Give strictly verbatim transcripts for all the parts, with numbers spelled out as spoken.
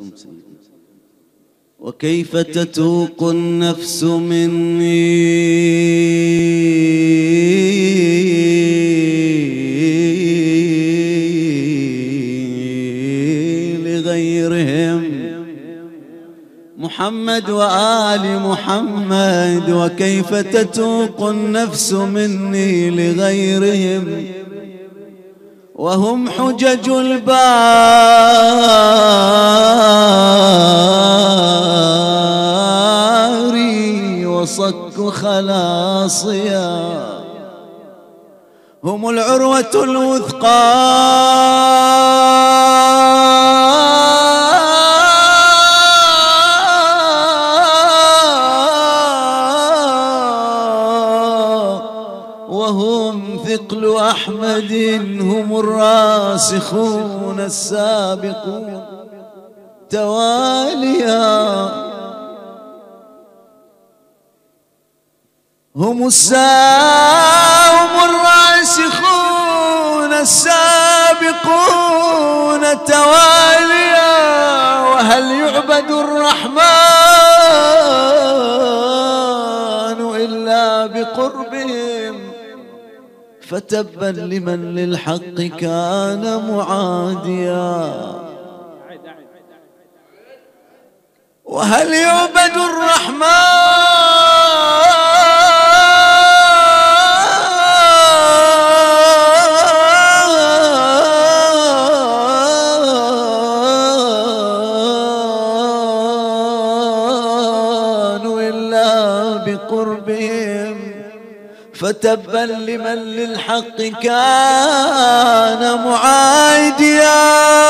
أحسنتم سيدنا. وكيف تتوق النفس مني لغيرهم محمد وآل محمد. وكيف تتوق النفس مني لغيرهم وهم حجج الباري وصك خلاصيا. هم العروة الوثقى وهم ثقل أحمد. هم الراسخون السابقون تواليا. هم الساهم الراسخون السابقون تواليا. وهل يعبد الرحمن إلا بقربهم فتبا لمن للحق كان معاديا. وهل يعبد الرحمن إلا بقربهم فتبا لمن للحق كان معاديا.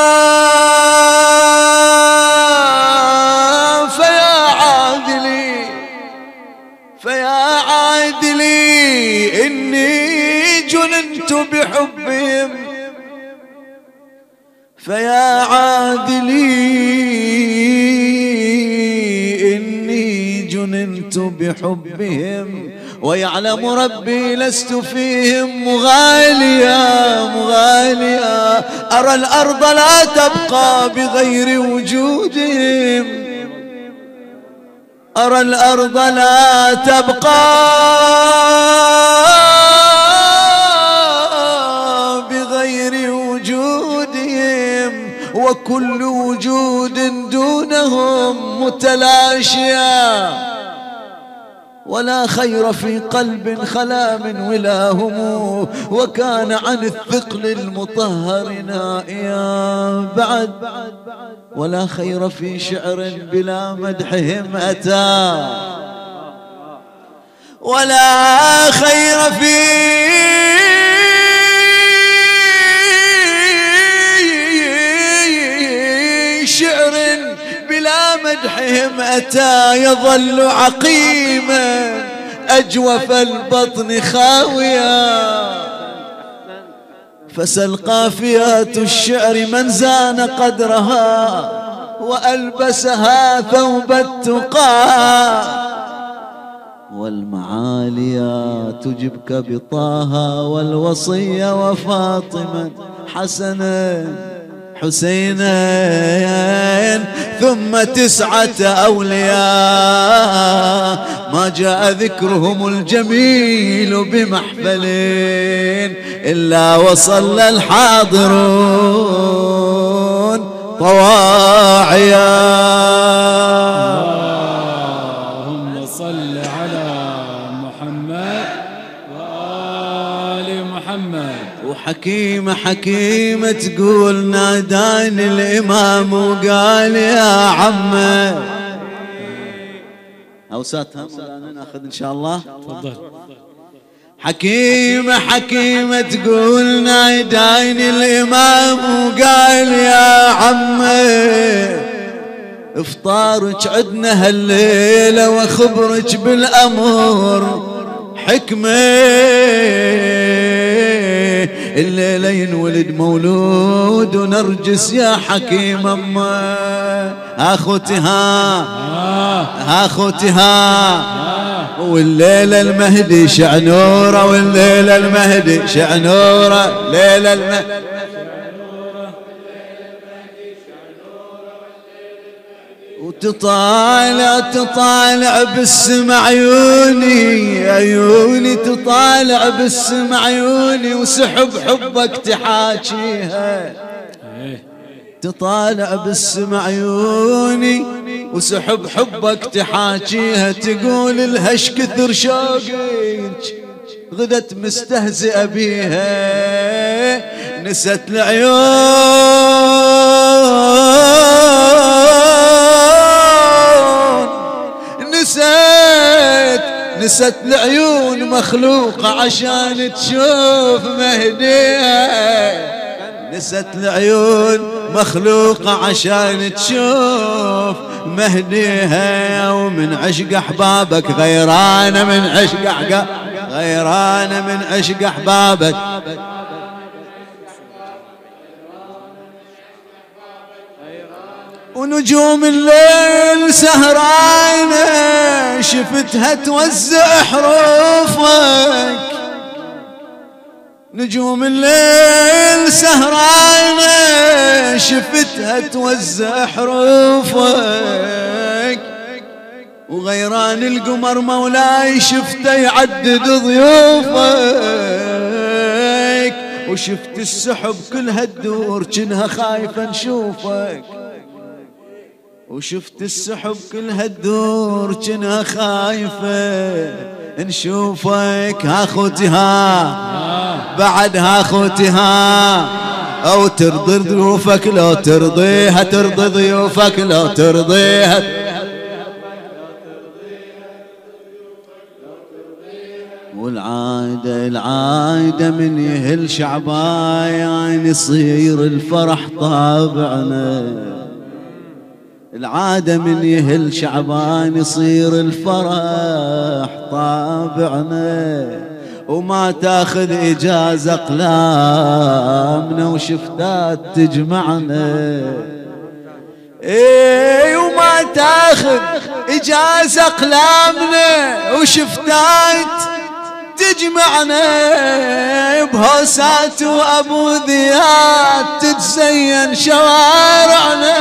فيا عادلي فيا عادلي إني جننت بحبهم. فيا عادلي إني جننت بحبهم. ويعلم ربي لست فيهم مغاليا مغاليا. أرى الأرض لا تبقى بغير وجودهم. أرى الأرض لا تبقى بغير وجودهم. وكل وجود دونهم متلاشيا. ولا خير في قلب خلا من ولاهم وكان عن الثقل المطهر نائيا. بعد ولا خير في شعر بلا مدحهم أتى. ولا خير في شعر بلا مدحهم أتى. يظل عقيما أجوف البطن خاويا. فسل قافيات الشعر من زان قدرها وألبسها ثوب التقى. والمعاليا تجبك بطاها والوصية وفاطمة حسنا حسينين ثم تسعة أولياء ما جاء ذكرهم الجميل بمحفل إلا وصل الحاضرون طواعيا. اللهم صل على محمد وآل محمد. وحكيمة حكيمة تقول ناداني الإمام وقال يا عمي. أوساتها ناخذ إن شاء الله. تفضل. حكيمة حكيمة تقول ناداني الإمام وقال يا عمي افطارك عدنا هالليلة وخبرك بالأمر حكمة. الليلة ينولد مولود ونرجس يا حكيم أما. أخوتي ها أخوتي ها. والليلة المهدي شعنورة والليلة المهدي شعنورة. ليلة المهدي وتطالع تطالع بالسما عيوني عيوني تطالع بالسما عيوني وسحب حبك تحاكيها تطالع بالسما عيوني وسحب حبك تحاكيها تقول الهش كثر شوقك غدت مستهزئة بيها نست العيون نست نست العيون مخلوقة عشان تشوف مهديها نست العيون مخلوقة عشان تشوف مهديها ومن عشق أحبابك غيرانة من عشق أحبابك غيرانة من عشق أحبابك ونجوم الليل سهرانة شفتها توزع حروفك نجوم الليل سهرانة شفتها توزع حروفك وغيران القمر مولاي شفته يعدد ضيوفك وشفت السحب كلها تدور جنها خايفة نشوفك وشفت السحب كلها تدور جنها خايفة نشوفك ها خوتي ها بعد ها خوتي ها او ترضي ضيوفك لو ترضيها ترضي ضيوفك لو ترضيها والعادة العادة من يهل شعبان يصير الفرح طابعنا العادة من يهل شعبان يصير الفرح طابعنا وما تاخذ إجازة أقلامنا وشفتات تجمعنا ايه وما تاخذ إجازة أقلامنا وشفتات تجمعنا بهوسات وأبو ذيات تتزين شوارعنا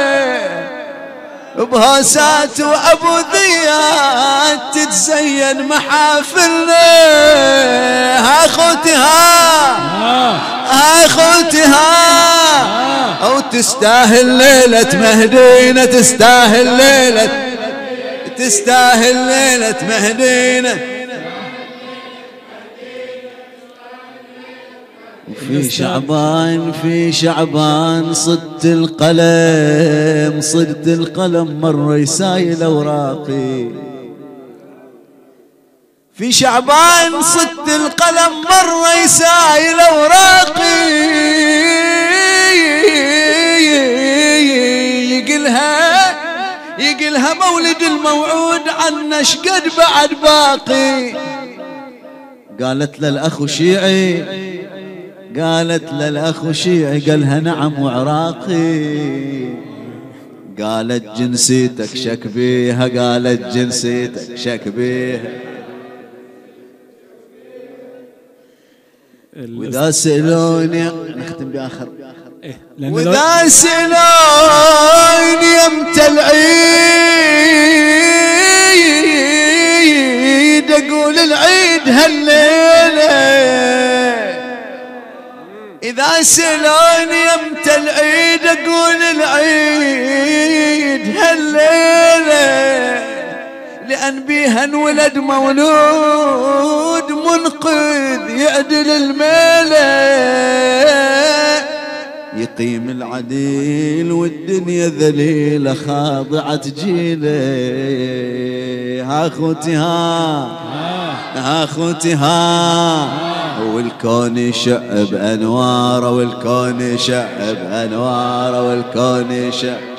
بهوسات وأبو ذيات تتزين محافلنا ها خوتي ها ها خوتي ها أو تستاهل ليلة مهدينا تستاهل ليلة تستاهل ليلة مهدينا في شعبان في شعبان صدت القلم صدت القلم مرة يسايل أوراقي في شعبان صدت القلم مرة يسايل أوراقي يقلها يقلها مولد الموعود عنا شقد بعد باقي قالت للأخ شيعي قالت للأخ شيعي قالها نعم وعراقي قالت جنسيتك شك بيها قالت جنسيتك شك بيها وإذا سألوني نختم بآخر وإذا سألوني يمتى العيد أقول العيد هالليلة إذا سألوني يمتى العيد أقول العيد هالليلة لأن بيها انولد مولود منقذ يعدل الميلة يقيم العديل والدنيا ذليلة خاضعة جيله ها خوتي ها ها خوتي ها والكون يشع بأنواره والكون يشع بأنواره والكون يشع